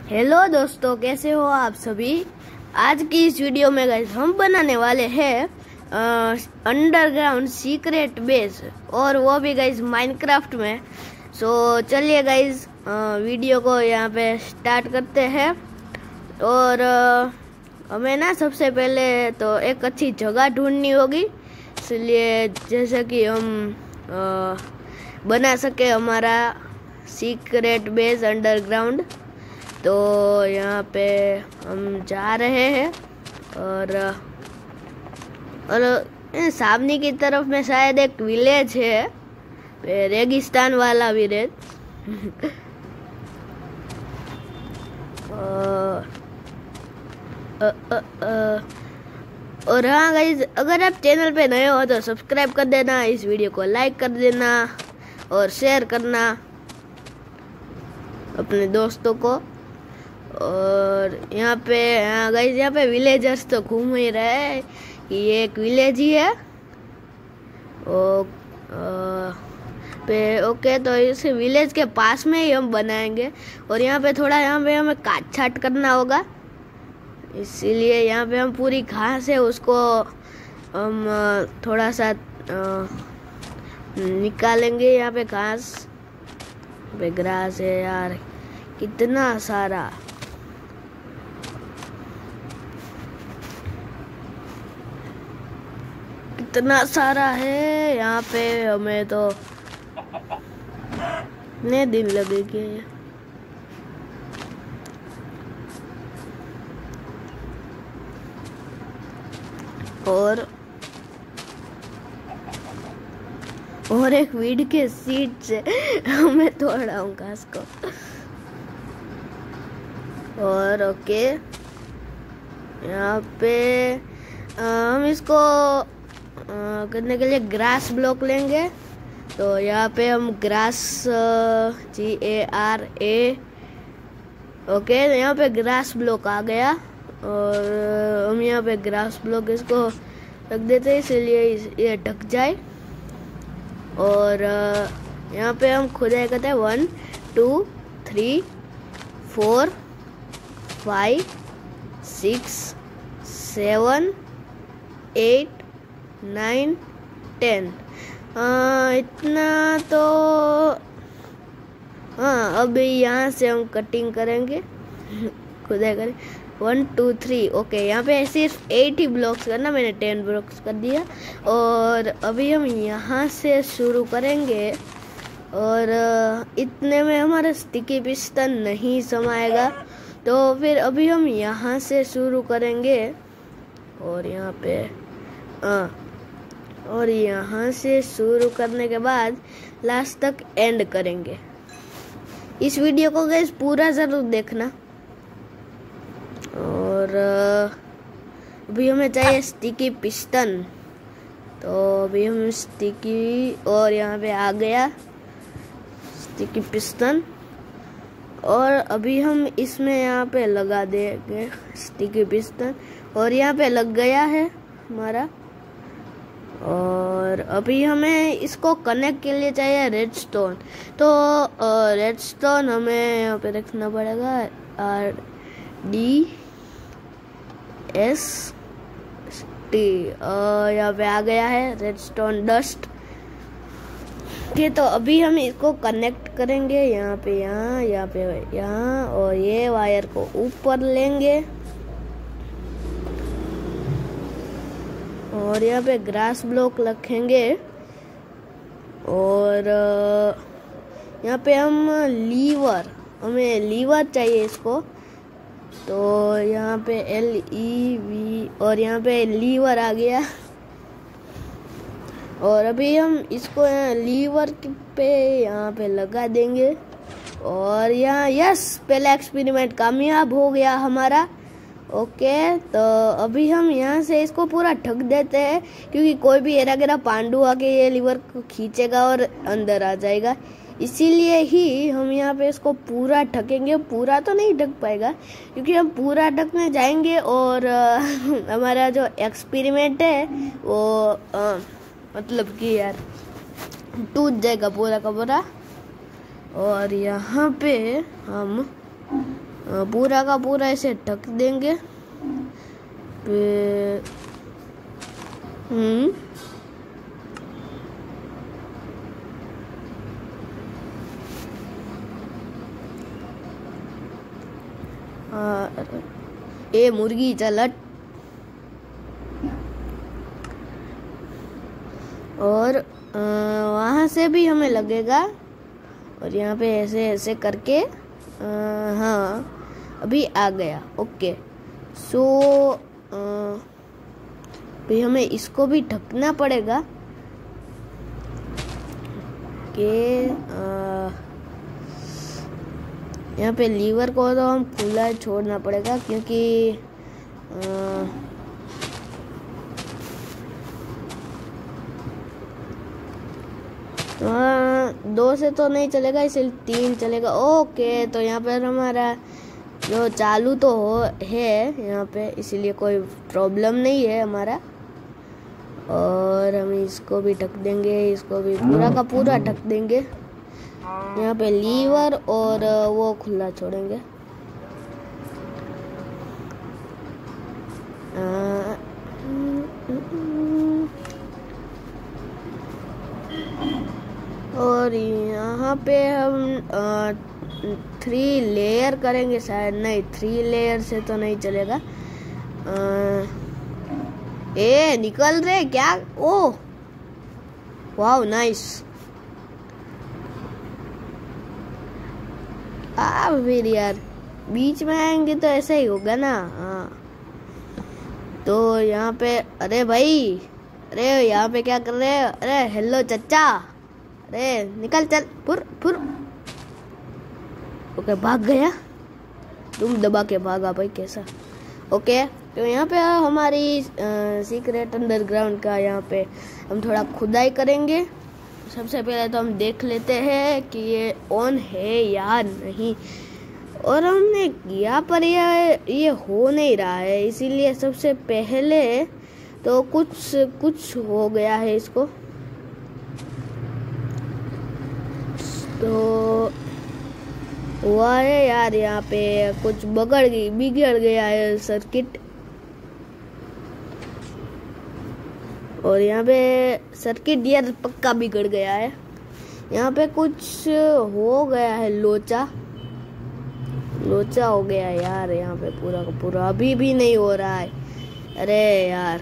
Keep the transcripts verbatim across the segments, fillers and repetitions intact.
Hello दोस्तों, कैसे हो आप सभी। आज की इस वीडियो में गाइस हम बनाने वाले हैं अंडरग्राउंड सीक्रेट बेस, और वो भी गाइस माइनक्राफ्ट में। सो चलिए गाइस वीडियो को यहाँ पे स्टार्ट करते हैं। और आ, हमें ना सबसे पहले तो एक अच्छी जगह ढूंढनी होगी, इसलिए जैसे कि हम आ, बना सके हमारा सीक्रेट बेस अंडरग्राउंड। तो यहाँ पे हम जा रहे हैं और और सामने की तरफ में शायद एक विलेज है, रेगिस्तान वाला विलेज। और और हाँ गाइस, अगर आप चैनल पे नए हो तो सब्सक्राइब कर देना, इस वीडियो को लाइक कर देना और शेयर करना अपने दोस्तों को। और यहाँ पे हाँ गाइस, यहाँ पे विलेजर्स तो घूम ही रहे हैं कि ये एक विलेज ही है। ओ, आ, पे ओके, तो इस विलेज के पास में ही हम बनाएंगे। और यहाँ पे थोड़ा यहाँ पे हमें काट छाट करना होगा, इसीलिए यहाँ पे हम पूरी घास है उसको हम थोड़ा सा आ, निकालेंगे। यहाँ पे घास पे ग्रास है यार, कितना सारा। कितना सारा है यहाँ पे, हमें तो इतने दिन लगेंगे। और और एक वीड के सीट से मैं तोड़ा हूँ घास को। और ओके, यहाँ पे आ, हम इसको आ, करने के लिए ग्रास ब्लॉक लेंगे। तो यहाँ पे हम grass G A R A okay, यहाँ पे ग्रास ब्लॉक आ गया। और हम यहाँ पे ग्रास ब्लॉक इसको रख देते हैं, इसलिए ये ढक जाए। और यहाँ पे हम खुदाई करते हैं one two three four five six seven eight nine ten. इतना तो हाँ, अब यहाँ से हम कटिंग करेंगे, खुदाई करें वन टू थ्री। ओके, यहाँ पे सिर्फ एट ही ब्लॉक्स करना, मैंने टेन ब्लॉक्स कर दिया। और अभी हम यहाँ से शुरू करेंगे। और इतने में हमारा स्टिकी पिस्टन नहीं समाएगा, तो फिर अभी हम यहाँ से शुरू करेंगे। और यहाँ पे आ, और यहाँ से शुरू करने के बाद लास्ट तक एंड करेंगे। इस वीडियो को गाइस पूरा ज़रूर देखना। और अभी हमें चाहिए स्टिकी पिस्टन, तो अभी हम स्टिकी, और यहाँ पे आ गया स्टिकी पिस्टन। और अभी हम इसमें यहाँ पे लगा देंगे स्टिकी पिस्टन, और यहाँ पे लग गया है हमारा। और अभी हमें इसको कनेक्ट के लिए चाहिए रेडस्टोन, तो रेडस्टोन हमें यहाँ पे रखना पड़ेगा आर डी एस टी। यहाँ पे आ गया है रेडस्टोन डस्ट के। तो अभी हम इसको कनेक्ट करेंगे यहाँ पे, यहाँ यहाँ पे यहाँ, और ये वायर को ऊपर लेंगे। और यहाँ पे ग्रास ब्लॉक रखेंगे। और यहाँ पे हम लीवर, हमें लीवर चाहिए इसको, तो यहाँ पे एल ई वी, और यहाँ पे लीवर आ गया। और अभी हम इसको लीवर पे यहाँ पे लगा देंगे। और यहाँ यस, पहला एक्सपेरिमेंट कामयाब हो गया हमारा। ओके, तो अभी हम यहाँ से इसको पूरा ढक देते हैं, क्योंकि कोई भी एरा गेरा पांडु आके ये लीवर को खींचेगा और अंदर आ जाएगा। इसीलिए ही हम यहाँ पे इसको पूरा ढकेंगे। पूरा तो नहीं ढक पाएगा, क्योंकि हम पूरा ढकने जाएंगे और आ, हमारा जो एक्सपेरिमेंट है वो आ, मतलब कि यार टूट जाएगा पूरा का पूरा। और यहाँ पे हम पूरा का पूरा ऐसे ढक देंगे। हम्म ए मुर्गी चलट। और वहाँ से भी हमें लगेगा और यहाँ पे ऐसे ऐसे करके आ, हाँ अभी आ गया। ओके सो भी हमें इसको भी ढकना पड़ेगा कि यहाँ पे लीवर को तो हम खुला छोड़ना पड़ेगा क्योंकि आ, हाँ दो से तो नहीं चलेगा, इसलिए तीन चलेगा। ओके तो यहाँ पर हमारा जो चालू तो हो है यहाँ पे, इसीलिए कोई प्रॉब्लम नहीं है हमारा। और हम इसको भी ढक देंगे, इसको भी पूरा का पूरा ढक देंगे। यहाँ पे लीवर और वो खुला छोड़ेंगे। और यहाँ पे हम आ, थ्री लेयर करेंगे शायद। नहीं, थ्री लेयर से तो नहीं चलेगा। आ, ए निकल रहे क्या? Oh wow nice. आ फिर यार बीच में आएंगे तो ऐसा ही होगा ना। हाँ तो यहाँ पे, अरे भाई, अरे यहाँ पे क्या कर रहे हो? अरे हेलो चचा, अरे निकल चल, फुर फुर। ओके भाग गया, तुम दबा के भागा भाई, कैसा? ओके तो यहाँ पे हमारी सीक्रेट अंडरग्राउंड का यहाँ पे हम थोड़ा खुदाई करेंगे। सबसे पहले तो हम देख लेते हैं कि ये ऑन है या नहीं। और हमने किया पर ये ये हो नहीं रहा है, इसीलिए सबसे पहले तो कुछ कुछ हो गया है इसको। तो हुआ है यार, यहाँ पे कुछ बगड़ गई बिगड़ गया है सर्किट। और यहाँ पे सर्किट यार पक्का बिगड़ गया है। यहाँ पे कुछ हो गया है, लोचा लोचा हो गया यार यहाँ पे पूरा का पूरा। अभी भी नहीं हो रहा है। अरे यार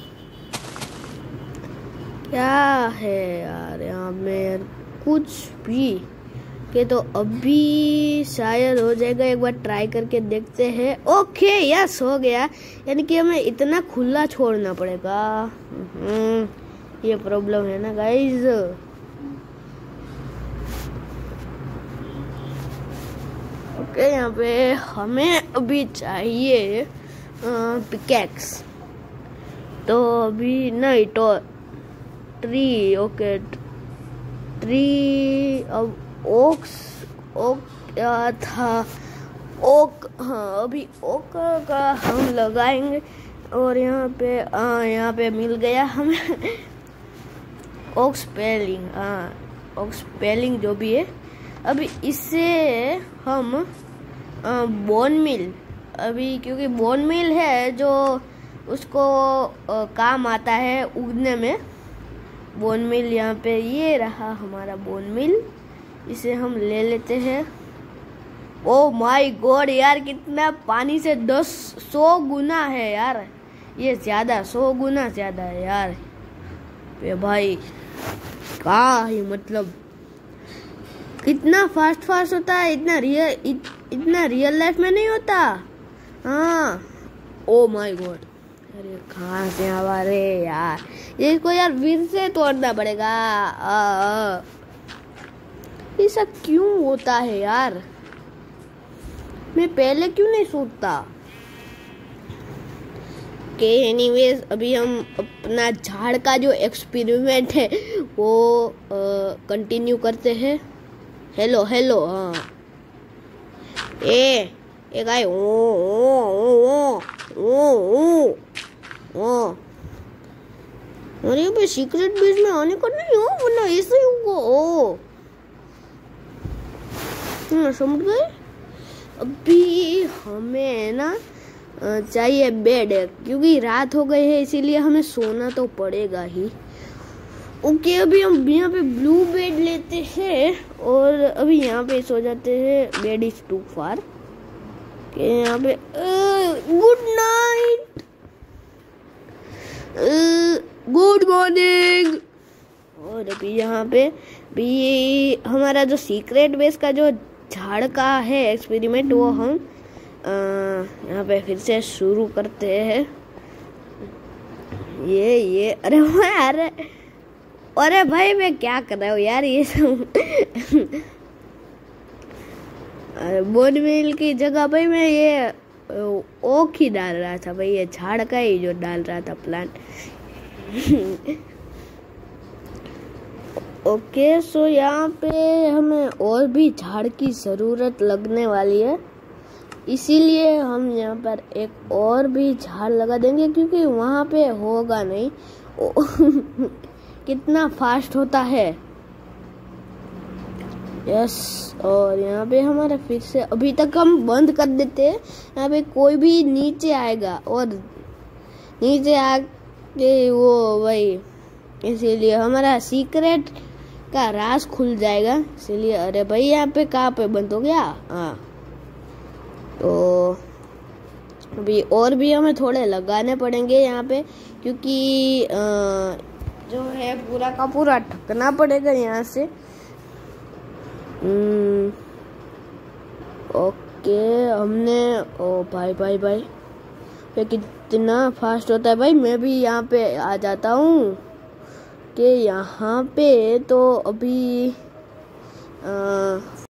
क्या है यार यहाँ में कुछ भी के, तो अभी शायद हो जाएगा। एक बार ट्राई करके देखते हैं। ओके यस हो गया, यानी कि हमें इतना खुला छोड़ना पड़ेगा। ये प्रॉब्लम है ना गाइस। ओके यहाँ पे हमें अभी चाहिए पिकैक्स, तो अभी नहीं तो ट्री। ओके ट्री, अब ओक्स ओक क्या था, ओक, हाँ अभी ओक का हम लगाएंगे। और यहाँ पे हाँ यहाँ पे मिल गया हमें ओक्स पेलिंग। हाँ ओक्स पेलिंग जो भी है, अभी इससे हम बोन मिल, अभी क्योंकि बोन मिल है जो उसको आ, काम आता है उगने में। बोन मिल यहाँ पे ये रहा हमारा बोन मिल, इसे हम ले लेते हैं। ओ माय गॉड यार, कितना पानी से दस सौ गुना है यार, ये ज्यादा, सौ गुना ज्यादा है यार। ये भाई क्या ही मतलब, कितना फास्ट फास्ट होता है, इतना रियल इत, इतना रियल लाइफ में नहीं होता। हाँ ओ माय गॉड, अरे कहाँ से आवा रे यार, ये इसको यार फिर से तोड़ना पड़ेगा। ऐसा क्यों होता है यार, मैं पहले क्यों नहीं सोचता। के एनीवेज अभी हम अपना झाड़ का जो एक्सपेरिमेंट है वो कंटिन्यू करते हैं। हेलो हेलो, हाँ ए एक आए, ओ ओ ओ ओ ओ ओ, और यहाँ पे सीक्रेट बेस में आने का नहीं हो, वरना ऐसे ही होगा। ओ समझ गए, अभी हमें ना चाहिए बेड, क्योंकि रात हो गई है इसीलिए हमें सोना तो पड़ेगा ही। ओके, अभी हम यहाँ पे ब्लू बेड लेते हैं और अभी यहाँ पे सो जाते हैं। Bed is too far. यहाँ पे गुड नाइट, गुड मॉर्निंग। और अभी यहाँ पे भी हमारा जो सीक्रेट बेस का जो झाड़ का है एक्सपेरिमेंट, वो हम यहाँ पे फिर से शुरू करते हैं। ये ये अरे अरे अरे भाई मैं क्या कर रहा हूँ यार, ये सब बोन मिल की जगह भाई मैं ये ओक ही डाल रहा था भाई, ये झाड़ का ही जो डाल रहा था प्लांट। ओके, सो यहाँ पे हमें और भी झाड़ की ज़रूरत लगने वाली है, इसीलिए हम यहाँ पर एक और भी झाड़ लगा देंगे, क्योंकि वहाँ पे होगा नहीं। कितना फास्ट होता है। यस, और यहाँ पे हमारा फिर से अभी तक हम बंद कर देते हैं। यहाँ पे कोई भी नीचे आएगा और नीचे आके वो भाई, इसीलिए हमारा सीक्रेट का राज खुल जाएगा। इसीलिए अरे भाई यहाँ पे कहाँ पे बंद हो गया। हाँ, तो अभी और भी हमें थोड़े लगाने पड़ेंगे यहाँ पे, क्योंकि आ, जो है पूरा का पूरा ढकना पड़ेगा यहाँ से। ओके, हमने ओ भाई भाई भाई ये कितना फास्ट होता है भाई। मैं भी यहाँ पे आ जाता हूँ कि यहाँ पे तो अभी आ,